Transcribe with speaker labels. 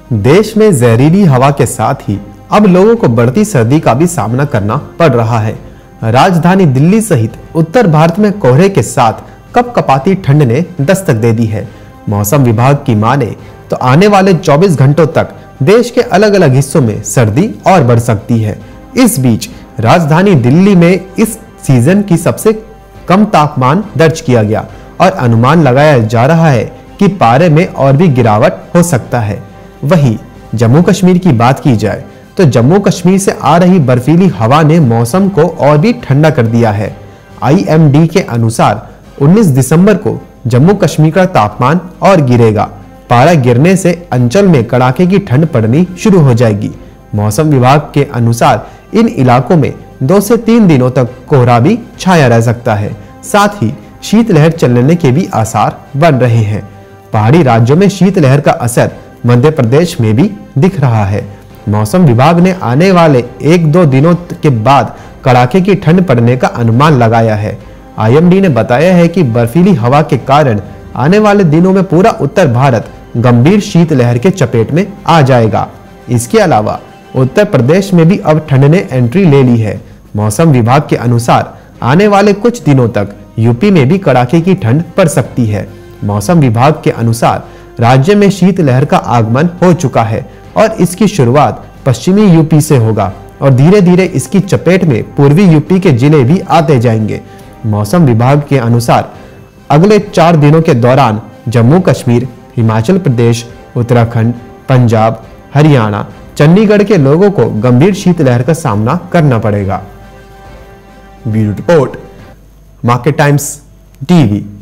Speaker 1: देश में जहरीली हवा के साथ ही अब लोगों को बढ़ती सर्दी का भी सामना करना पड़ रहा है। राजधानी दिल्ली सहित उत्तर भारत में कोहरे के साथ कपकपाती ठंड ने दस्तक दे दी है। मौसम विभाग की माने तो आने वाले 24 घंटों तक देश के अलग अलग हिस्सों में सर्दी और बढ़ सकती है। इस बीच राजधानी दिल्ली में इस सीजन की सबसे कम तापमान दर्ज किया गया और अनुमान लगाया जा रहा है कि पारे में और भी गिरावट हो सकता है। वहीं जम्मू कश्मीर की बात की जाए तो जम्मू कश्मीर से आ रही बर्फीली हवा ने मौसम को और भी ठंडा कर दिया है। IMD के अनुसार 19 दिसंबर को जम्मू कश्मीर का तापमान और गिरेगा। पारा गिरने से अंचल में कड़ाके की ठंड पड़नी शुरू हो जाएगी। मौसम विभाग के अनुसार इन इलाकों में 2 से 3 दिनों तक कोहरा भी छाया रह सकता है। साथ ही शीतलहर चलने के भी आसार बन रहे हैं। पहाड़ी राज्यों में शीतलहर का असर मध्य प्रदेश में भी दिख रहा है। मौसम विभाग ने आने वाले 1-2 दिनों के बाद कड़ाके की ठंड पड़ने का अनुमान लगाया है। IMD ने बताया है कि बर्फीली हवा के कारण आने वाले दिनों में पूरा उत्तर भारत गंभीर शीतलहर के चपेट में आ जाएगा। इसके अलावा उत्तर प्रदेश में भी अब ठंड ने एंट्री ले ली है। मौसम विभाग के अनुसार आने वाले कुछ दिनों तक यूपी में भी कड़ाके की ठंड पड़ सकती है। मौसम विभाग के अनुसार राज्य में शीतलहर का आगमन हो चुका है और इसकी शुरुआत पश्चिमी यूपी से होगा और धीरे धीरे इसकी चपेट में पूर्वी यूपी के जिले भी आते जाएंगे। मौसम विभाग के अनुसार अगले 4 दिनों के दौरान जम्मू कश्मीर, हिमाचल प्रदेश, उत्तराखंड, पंजाब, हरियाणा, चंडीगढ़ के लोगों को गंभीर शीतलहर का सामना करना पड़ेगा। Bureau report, market times TV.